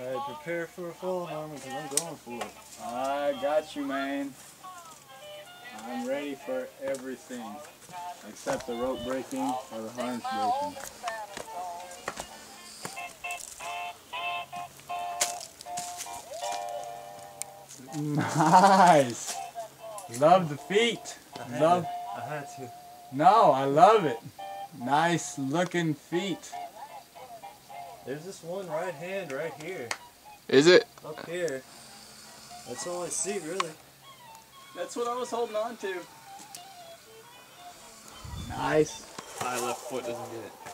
Alright, prepare for a fall, Norman, because I'm going for it. I got you, man. I'm ready for everything except the rope breaking or the harness breaking. Nice. Love the feet. I had to. No, I love it. Nice looking feet. There's this one right hand right here. Is it? Up here. That's all I see, really. That's what I was holding on to. Nice. My left foot doesn't get it.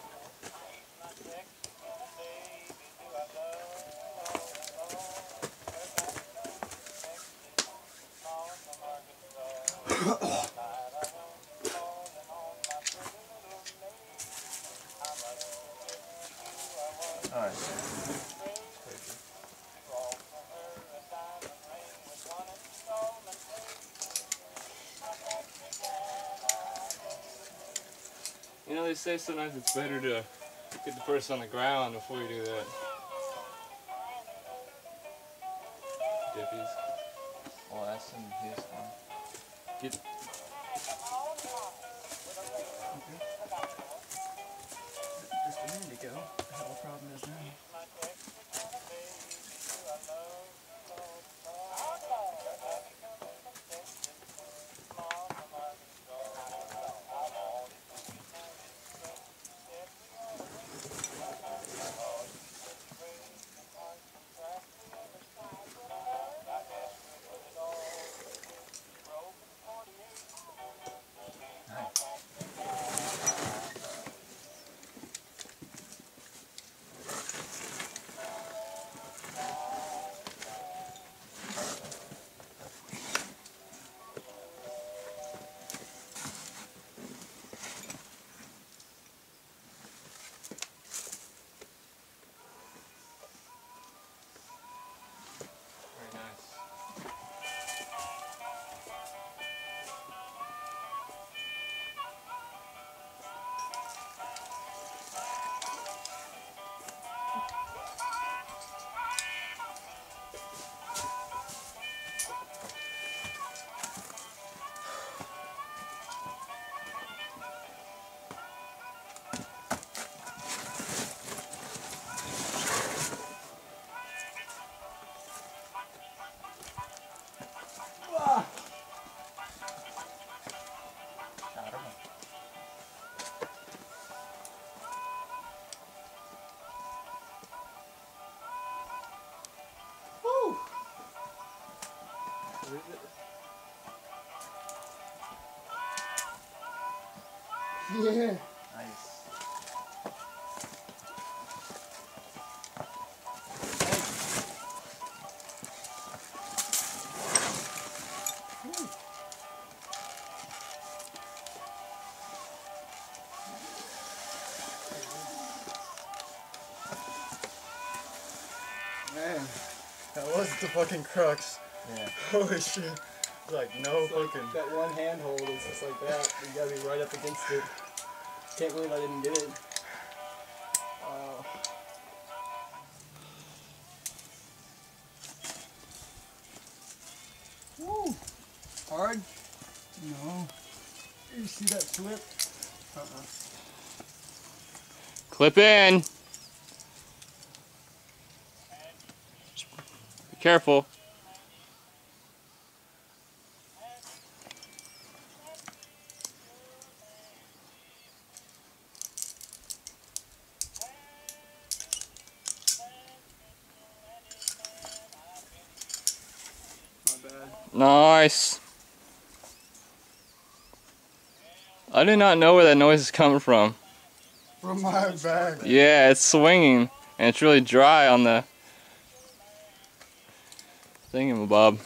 Alright. You know, they say sometimes it's better to get the person on the ground before you do that. Dippies. Well, ask him if he's fine. Get. Just a minute ago, I had a problem as now. Very nice. Yeah. Nice. Man. That was the fucking crux. Yeah. Holy shit. Like, no fucking. That one handhold is just like that. You gotta be right up against it. Can't believe I didn't get it. Woo! Hard? No. You see that slip? Clip in. Be careful. My bad. Nice. I do not know where that noise is coming from. From my back. Yeah, it's swinging, and it's really dry on the thingamabob.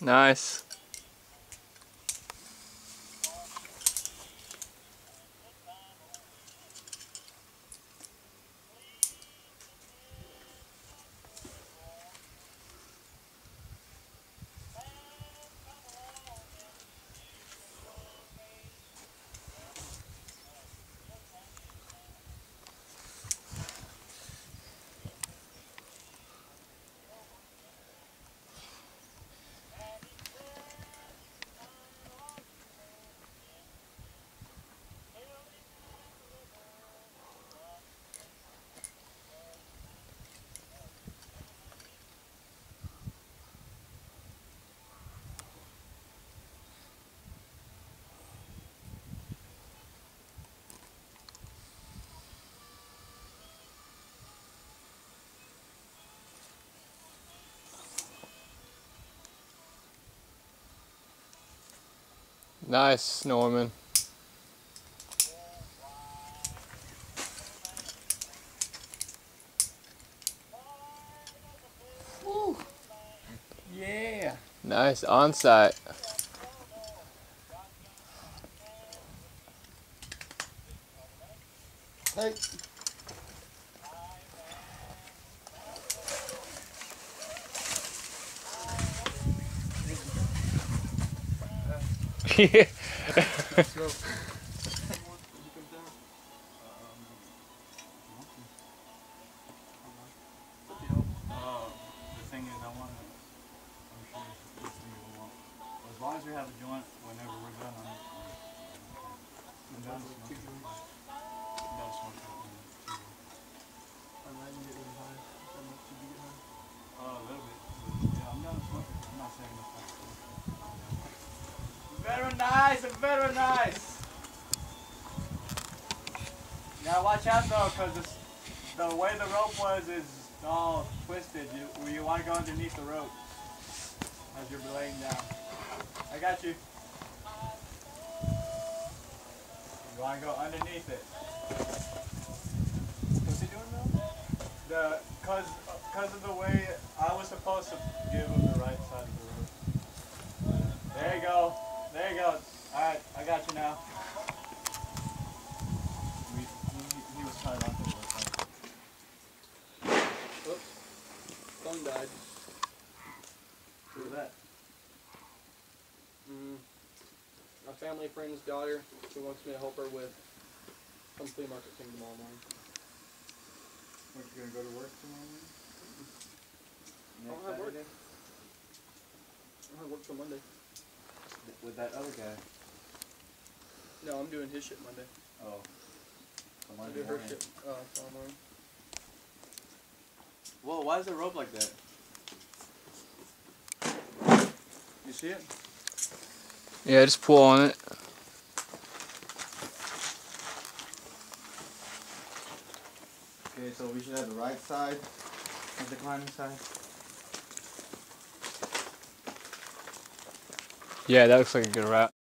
Nice. Nice, Norman. Woo! Yeah! Nice, onsite. Hey! Yeah. Let's go. The thing is, I want to. I'm sure this thing will want. As long as we have a joint, whenever we're done, I'm done smoking. I'm done smoking. A little bit. Yeah, I'm done smoking. I'm not saying this time. Very nice, very nice. You gotta watch out though, cause the way the rope was is all twisted. You want to go underneath the rope as you're laying down. I got you. You want to go underneath it. What's he doing now? Cause of the way I was supposed to give him the right side of the rope. There you go. There you go. Alright, I got you now. He was tied onto it. Oops. Phone died. Who was that? My family friend's daughter, who wants me to help her with some flea market thing tomorrow morning. Aren't you gonna go to work tomorrow morning? I don't have work. I don't have work till Monday. With that other guy. No, I'm doing his shit Monday. Oh. I'm doing her shit tomorrow morning. Whoa, why is the rope like that? You see it? Yeah, just pull on it. Okay, so we should have the right side of the climbing side. Yeah, that looks like a good route.